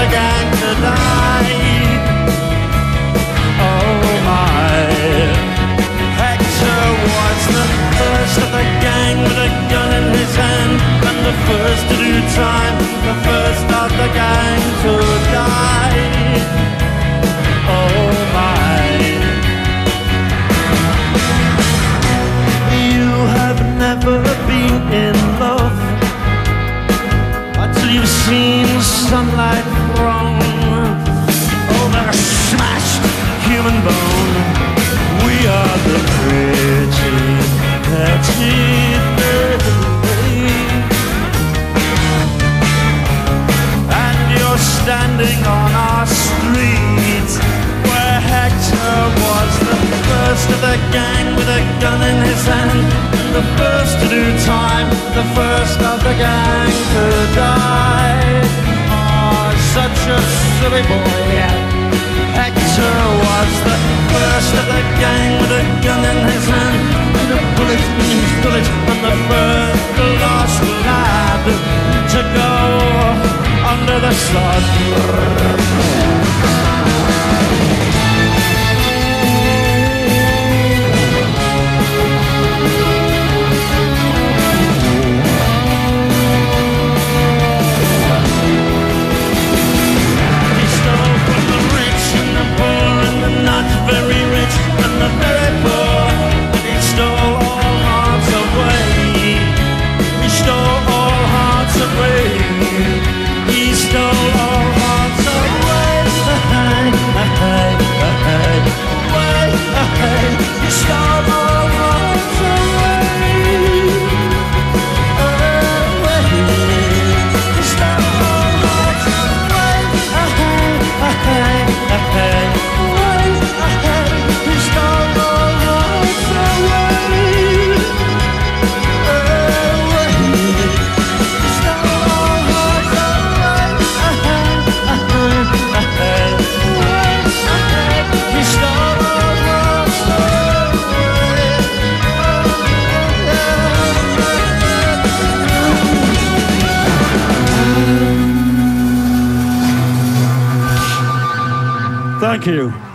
gang to die. Oh my. Hector was the first of the gang with a gun in his hand, and the first to do time, the first of the gang to die. Oh my. You have never been in love until you've seen sunlight from over a smashed human bone. We are the pretty, petty baby, and you're standing on our street where Hector was the first of the gang with a gun in his hand, the first to do time, the first of the gang to die. Oh, such a silly boy. Hector was the first of the gang with a gun in his hand, and a bullet in his bullet, and the first, the last lad to go under the sod. Very rich and the very poor, and he stole all hearts away. He stole all hearts away. He stole all hearts away. He stole all hearts away. He stole all hearts away. Thank you.